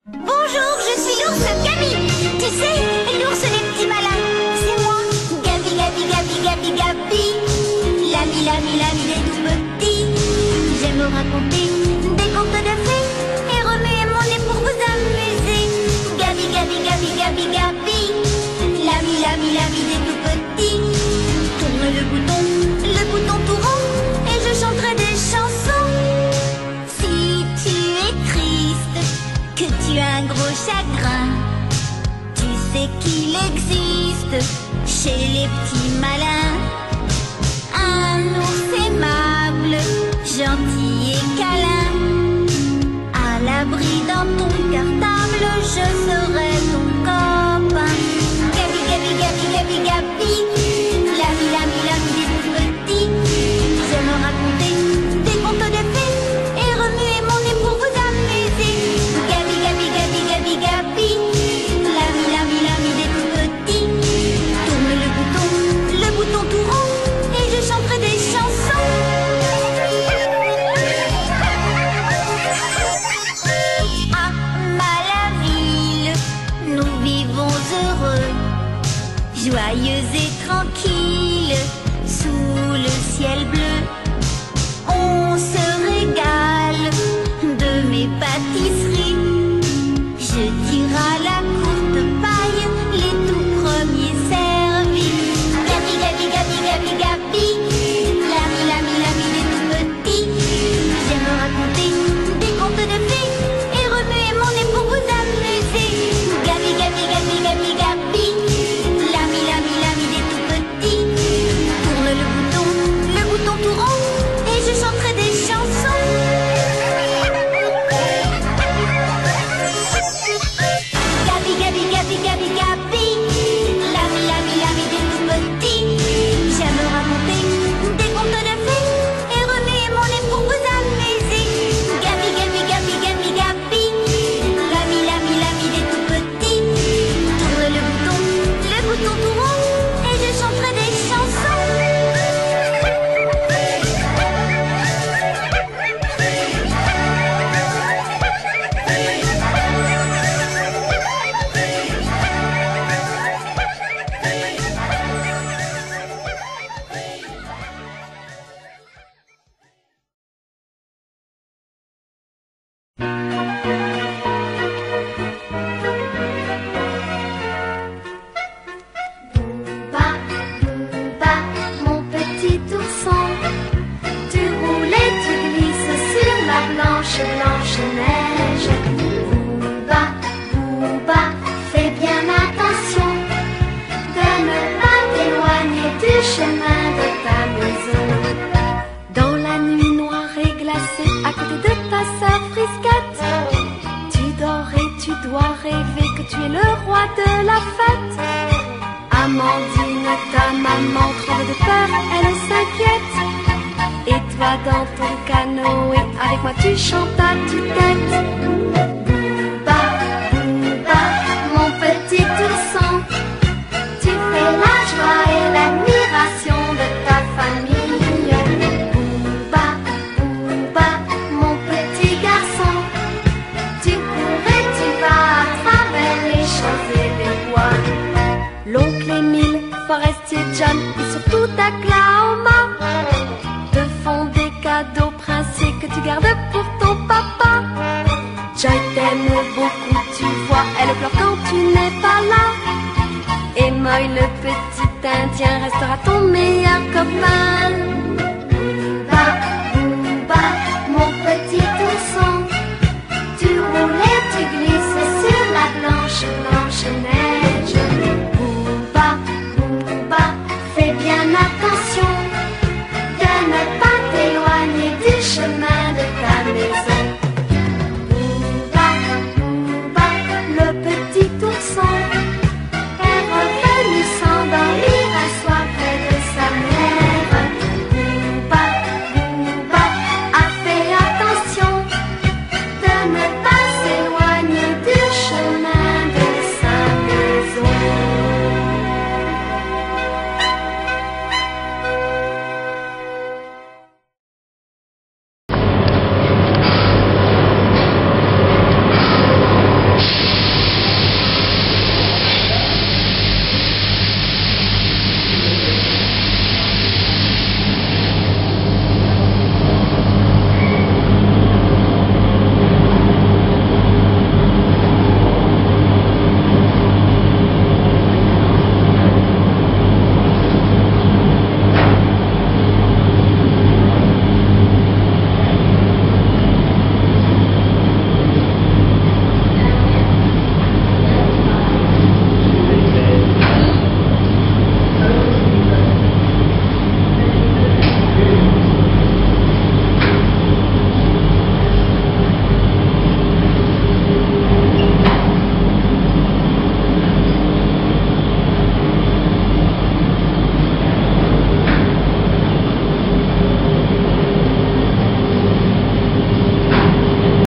Bonjour, je suis l'ours Gabi. Tu sais, l'ours des petits malins. C'est moi, Gabi, Gabi, Gabi, Gabi, Gabi. L'ami des tout petits. J'aime raconter des contes de fées et remuer mon nez pour vous amuser. Gabi, Gabi, Gabi, Gabi, Gabi. L'ami des tout petits. Tourne le bouton tout rond et je chanterai des chansons. Si tu es triste, que tu as un gros chagrin, tu sais qu'il existe chez les petits malins un ours aimable, gentil et câlin. À l'abri dans ton cartable, je serai ton copain. Gabi, Gabi, Gabi, Gabi, Gabi. L'ami des tout petits. J'aime raconter des contes de fées et remuer mon nez pour vous amuser. Gabi, Gabi, Gabi, Gabi, Gabi. L'ami des tout petits. Tourne le bouton tout rond et je chanterai des chansons. À Malaville, nous vivons heureux, joyeux et tranquilles, sous le ciel bleu. On se régale de mes pâtisseries. Je tire à la courte paille les tout premiers servis. Gabi, Gabi, Gabi, Gabi, Gabi. L'ami des tout petits. J'aime raconter des contes de fées et remuer mon nez pour vous amuser. Gabi, Gabi, Gabi, Gabi, Gabi. L'ami des tout petits. Tourne le bouton tout rond et je chanterai des chansons. Gabi, Gabi, Gabi, Gabi, Gabi. L'ami des tout petits. J'aime raconter des contes de fées et remuer mon nez pour vous amuser. Gabi, Gabi, Gabi, Gabi, Gabi. L'ami des tout petits. Tourne le bouton tout rond et je chanterai des chansons. Bouba, mon petit ourson, tu roules et tu glisses sur la blanche neige. Bouba, fais bien attention de ne pas t'éloigner du chemin de ta maison. Dans la nuit noire et glacée, à côté de ta sœur Frisquette, tu dors et tu dois rêver que tu es le roi de la fête. Amandine, ta maman tremble de peur, elle s'inquiète. Et toi dans ton canoë, avec moi tu chantes à tue-tête. Bouba, mon petit ourson, tu fais la joie et l'admiration de ta famille. Bouba, mon petit garçon, tu cours et tu vas à travers les champs et les bois. L'oncle Émile, Forestier John et surtout Oklahoma te font des cadeaux princiers que tu gardes pour ton papa. Joy t'aime beaucoup, tu vois, elle pleure quand tu n'es pas là. Et Moy, le petit Indien, restera ton meilleur copain.